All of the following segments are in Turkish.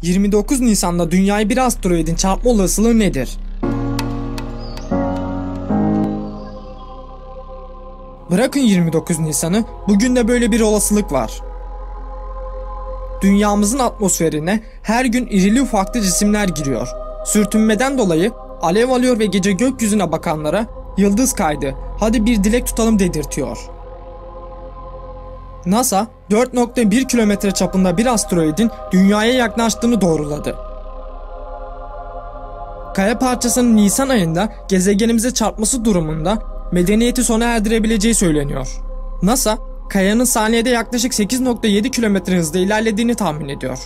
29 Nisan'da Dünya'ya bir asteroidin çarpma olasılığı nedir? Bırakın 29 Nisan'ı, bugün de böyle bir olasılık var. Dünyamızın atmosferine her gün irili ufaklı cisimler giriyor. Sürtünmeden dolayı alev alıyor ve gece gökyüzüne bakanlara yıldız kaydı, hadi bir dilek tutalım dedirtiyor. NASA 4.1 kilometre çapında bir asteroidin Dünya'ya yaklaştığını doğruladı. Kaya parçasının Nisan ayında gezegenimize çarpması durumunda medeniyeti sona erdirebileceği söyleniyor. NASA, kayanın saniyede yaklaşık 8.7 kilometre hızla ilerlediğini tahmin ediyor.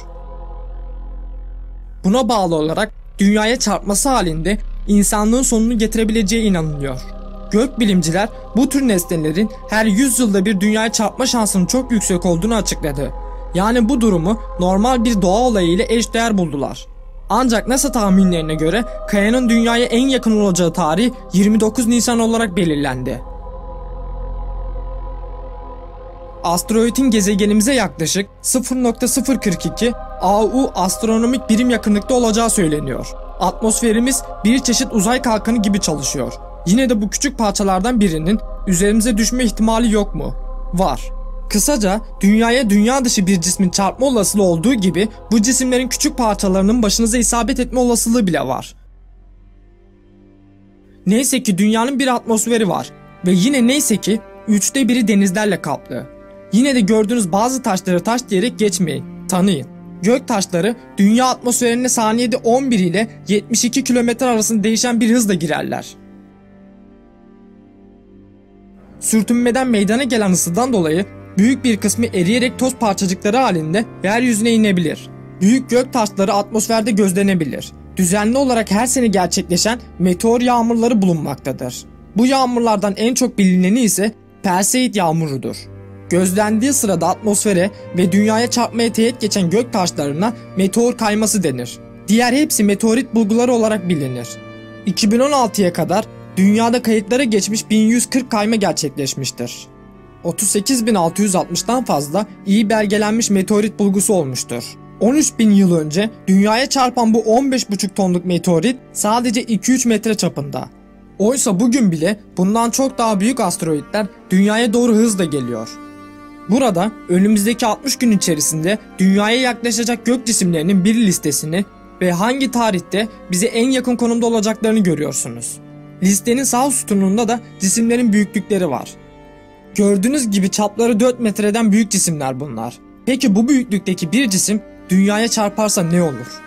Buna bağlı olarak Dünya'ya çarpması halinde insanlığın sonunu getirebileceği inanılıyor. Gökbilimciler bu tür nesnelerin her 100 yılda bir Dünya'ya çarpma şansının çok yüksek olduğunu açıkladı. Yani bu durumu normal bir doğa olayı ile eşdeğer buldular. Ancak NASA tahminlerine göre kayanın Dünya'ya en yakın olacağı tarih 29 Nisan olarak belirlendi. Asteroidin gezegenimize yaklaşık 0.042 AU astronomik birim yakınlıkta olacağı söyleniyor. Atmosferimiz bir çeşit uzay kalkanı gibi çalışıyor. Yine de bu küçük parçalardan birinin üzerimize düşme ihtimali yok mu? Var. Kısaca Dünya'ya dünya dışı bir cismin çarpma olasılığı olduğu gibi bu cisimlerin küçük parçalarının başınıza isabet etme olasılığı bile var. Neyse ki Dünya'nın bir atmosferi var ve yine neyse ki 1/3 denizlerle kaplı. Yine de gördüğünüz bazı taşları taş diyerek geçmeyin, tanıyın. Gök taşları Dünya atmosferine saniyede 11 ile 72 kilometre arasında değişen bir hızla girerler. Sürtünmeden meydana gelen ısıdan dolayı büyük bir kısmı eriyerek toz parçacıkları halinde yeryüzüne inebilir. Büyük gök taşları atmosferde gözlenebilir. Düzenli olarak her sene gerçekleşen meteor yağmurları bulunmaktadır. Bu yağmurlardan en çok bilineni ise Perseid yağmurudur. Gözlendiği sırada atmosfere ve Dünya'ya çarpmaya teğet geçen gök taşlarına meteor kayması denir. Diğer hepsi meteorit bulguları olarak bilinir. 2016'ya kadar Dünyada kayıtlara geçmiş 1140 kayma gerçekleşmiştir. 38.660'dan fazla iyi belgelenmiş meteorit bulgusu olmuştur. 13.000 yıl önce Dünya'ya çarpan bu 15,5 tonluk meteorit sadece 2-3 metre çapında. Oysa bugün bile bundan çok daha büyük asteroidler Dünya'ya doğru hızla geliyor. Burada önümüzdeki 60 gün içerisinde Dünya'ya yaklaşacak gök cisimlerinin bir listesini ve hangi tarihte bize en yakın konumda olacaklarını görüyorsunuz. Listenin sağ sütununda da cisimlerin büyüklükleri var. Gördüğünüz gibi çapları 4 metreden büyük cisimler bunlar. Peki bu büyüklükteki bir cisim Dünya'ya çarparsa ne olur?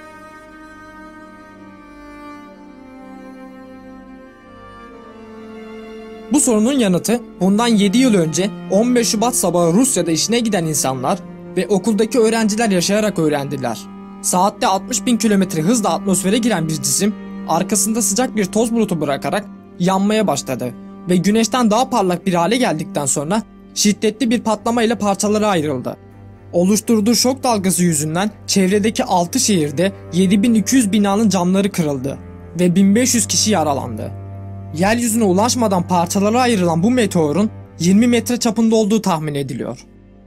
Bu sorunun yanıtı bundan 7 yıl önce 15 Şubat sabahı Rusya'da işine giden insanlar ve okuldaki öğrenciler yaşayarak öğrendiler. Saatte 60.000 kilometre hızla atmosfere giren bir cisim arkasında sıcak bir toz bulutu bırakarak yanmaya başladı ve güneşten daha parlak bir hale geldikten sonra şiddetli bir patlama ile parçalara ayrıldı. Oluşturduğu şok dalgası yüzünden çevredeki 6 şehirde 7200 binanın camları kırıldı ve 1500 kişi yaralandı. Yeryüzüne ulaşmadan parçalara ayrılan bu meteorun 20 metre çapında olduğu tahmin ediliyor.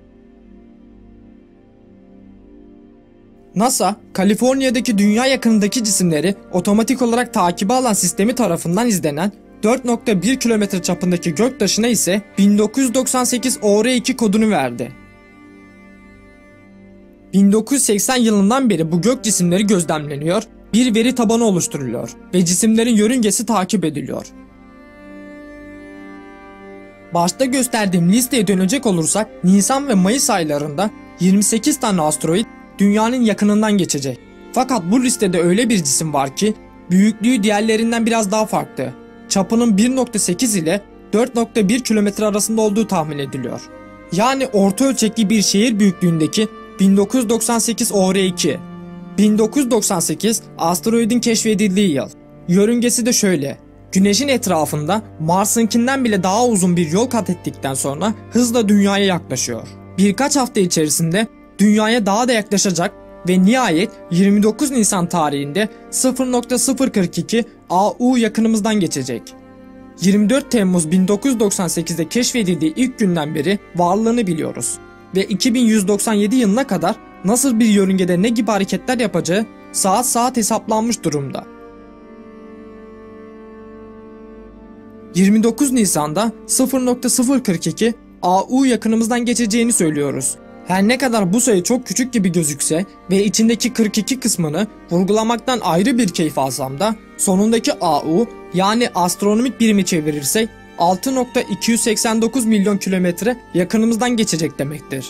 NASA, Kaliforniya'daki dünya yakınındaki cisimleri otomatik olarak takibe alan sistemi tarafından izlenen 4.1 kilometre çapındaki göktaşına ise 1998 OR2 kodunu verdi. 1980 yılından beri bu gök cisimleri gözlemleniyor, bir veri tabanı oluşturuluyor ve cisimlerin yörüngesi takip ediliyor. Başta gösterdiğim listeye dönecek olursak Nisan ve Mayıs aylarında 28 tane asteroid Dünya'nın yakınından geçecek. Fakat bu listede öyle bir cisim var ki büyüklüğü diğerlerinden biraz daha farklı. Çapının 1.8 ile 4.1 kilometre arasında olduğu tahmin ediliyor. Yani orta ölçekli bir şehir büyüklüğündeki 1998 OR2. 1998 asteroidin keşfedildiği yıl. Yörüngesi de şöyle. Güneşin etrafında Mars'ınkinden bile daha uzun bir yol kat ettikten sonra hızla Dünya'ya yaklaşıyor. Birkaç hafta içerisinde Dünya'ya daha da yaklaşacak ve nihayet 29 Nisan tarihinde 0.042 AU yakınımızdan geçecek. 24 Temmuz 1998'de keşfedildiği ilk günden beri varlığını biliyoruz ve 2197 yılına kadar nasıl bir yörüngede ne gibi hareketler yapacağı saat saat hesaplanmış durumda. 29 Nisan'da 0.042 AU yakınımızdan geçeceğini söylüyoruz. Her ne kadar bu sayı çok küçük gibi gözükse ve içindeki 42 kısmını vurgulamaktan ayrı bir keyif alsam da sonundaki AU yani astronomik birimi çevirirsek 6.289 milyon kilometre yakınımızdan geçecek demektir.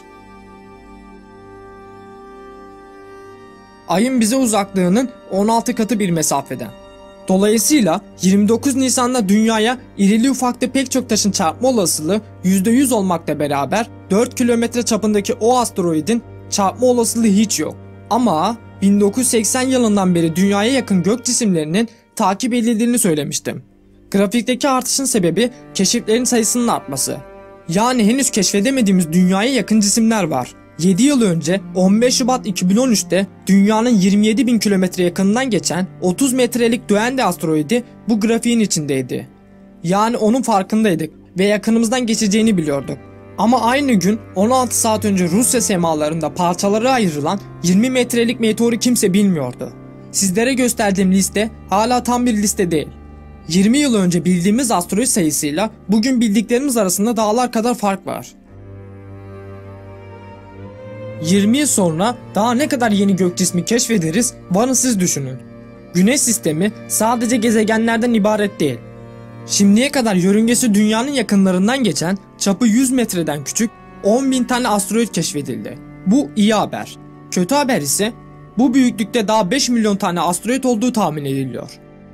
Ayın bize uzaklığının 16 katı bir mesafeden. Dolayısıyla 29 Nisan'da Dünya'ya irili ufaklı pek çok taşın çarpma olasılığı %100 olmakla beraber 4 kilometre çapındaki o asteroidin çarpma olasılığı hiç yok. Ama 1980 yılından beri Dünya'ya yakın gök cisimlerinin takip edildiğini söylemiştim. Grafikteki artışın sebebi keşiflerin sayısının artması. Yani henüz keşfedemediğimiz Dünya'ya yakın cisimler var. 7 yıl önce 15 Şubat 2013'te Dünya'nın 27.000 kilometre yakınından geçen 30 metrelik Duende asteroidi bu grafiğin içindeydi. Yani onun farkındaydık ve yakınımızdan geçeceğini biliyorduk. Ama aynı gün 16 saat önce Rusya semalarında parçalara ayrılan 20 metrelik meteoru kimse bilmiyordu. Sizlere gösterdiğim liste hala tam bir liste değil. 20 yıl önce bildiğimiz asteroid sayısıyla bugün bildiklerimiz arasında dağlar kadar fark var. 20 yıl sonra daha ne kadar yeni gök cismi keşfederiz, varın siz düşünün. Güneş sistemi sadece gezegenlerden ibaret değil. Şimdiye kadar yörüngesi Dünya'nın yakınlarından geçen, çapı 100 metreden küçük 10.000 tane asteroid keşfedildi. Bu iyi haber. Kötü haber ise bu büyüklükte daha 5 milyon tane asteroid olduğu tahmin ediliyor.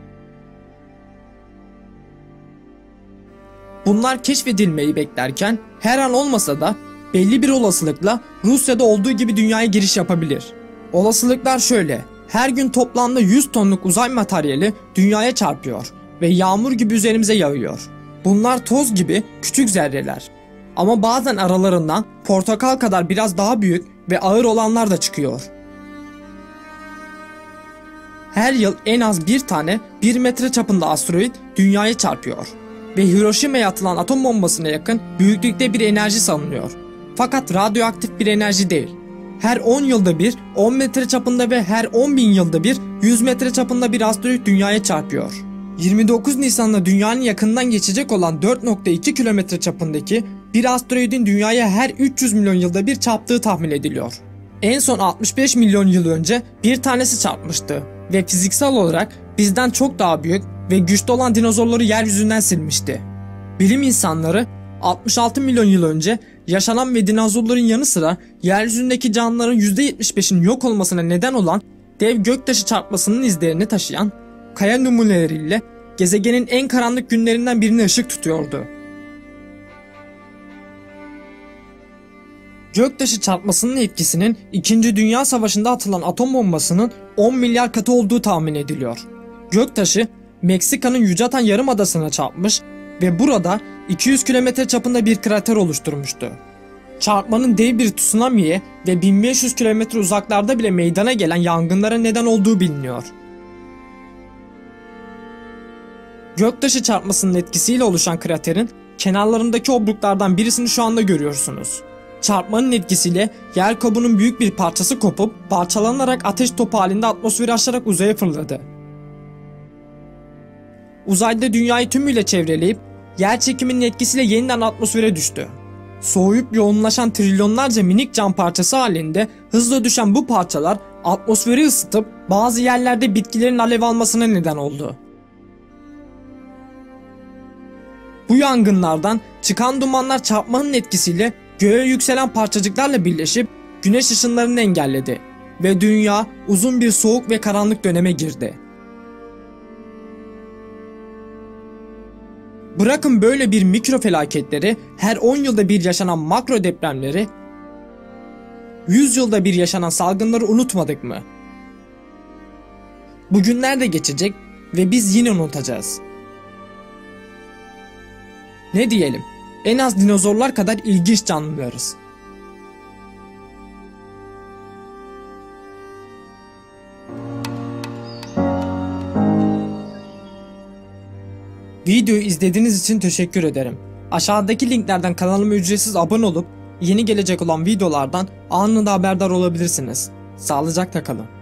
Bunlar keşfedilmeyi beklerken her an olmasa da belli bir olasılıkla Rusya'da olduğu gibi Dünya'ya giriş yapabilir. Olasılıklar şöyle: her gün toplamda 100 tonluk uzay materyali Dünya'ya çarpıyor ve yağmur gibi üzerimize yağıyor. Bunlar toz gibi küçük zerreler. Ama bazen aralarından portakal kadar biraz daha büyük ve ağır olanlar da çıkıyor. Her yıl en az bir tane 1 metre çapında asteroid Dünya'ya çarpıyor ve Hiroşima'ya atılan atom bombasına yakın büyüklükte bir enerji salınıyor. Fakat radyoaktif bir enerji değil. Her 10 yılda bir 10 metre çapında ve her 10.000 yılda bir 100 metre çapında bir asteroid Dünya'ya çarpıyor. 29 Nisan'da Dünya'nın yakından geçecek olan 4.2 kilometre çapındaki bir asteroidin Dünya'ya her 300 milyon yılda bir çarptığı tahmin ediliyor. En son 65 milyon yıl önce bir tanesi çarpmıştı ve fiziksel olarak bizden çok daha büyük ve güçlü olan dinozorları yeryüzünden silmişti. Bilim insanları 66 milyon yıl önce yaşanan ve dinozorların yanı sıra yeryüzündeki canlıların %75'inin yok olmasına neden olan dev göktaşı çarpmasının izlerini taşıyan kaya numuneleriyle gezegenin en karanlık günlerinden birine ışık tutuyordu. Göktaşı çarpmasının etkisinin 2. Dünya Savaşı'nda atılan atom bombasının 10 milyar katı olduğu tahmin ediliyor. Göktaşı Meksika'nın Yucatan Yarımadası'na çarpmış ve burada 200 kilometre çapında bir krater oluşturmuştu. Çarpmanın dev bir tsunamiye ve 1500 kilometre uzaklarda bile meydana gelen yangınlara neden olduğu biliniyor. Göktaşı çarpmasının etkisiyle oluşan kraterin kenarlarındaki obruklardan birisini şu anda görüyorsunuz. Çarpmanın etkisiyle yer kabuğunun büyük bir parçası kopup parçalanarak ateş topu halinde atmosferi aşarak uzaya fırladı. Uzayda Dünyayı tümüyle çevreleyip yer çekiminin etkisiyle yeniden atmosfere düştü. Soğuyup yoğunlaşan trilyonlarca minik cam parçası halinde hızla düşen bu parçalar atmosferi ısıtıp bazı yerlerde bitkilerin alev almasına neden oldu. Bu yangınlardan çıkan dumanlar çarpmanın etkisiyle göğe yükselen parçacıklarla birleşip güneş ışınlarını engelledi ve dünya uzun bir soğuk ve karanlık döneme girdi. Bırakın böyle bir mikro felaketleri, her 10 yılda bir yaşanan makro depremleri, 100 yılda bir yaşanan salgınları unutmadık mı? Bugünler de geçecek ve biz yine unutacağız. Ne diyelim? En az dinozorlar kadar ilginç canlılarız. Videoyu izlediğiniz için teşekkür ederim. Aşağıdaki linklerden kanalıma ücretsiz abone olup yeni gelecek olan videolardan anında haberdar olabilirsiniz. Sağlıcakla kalın.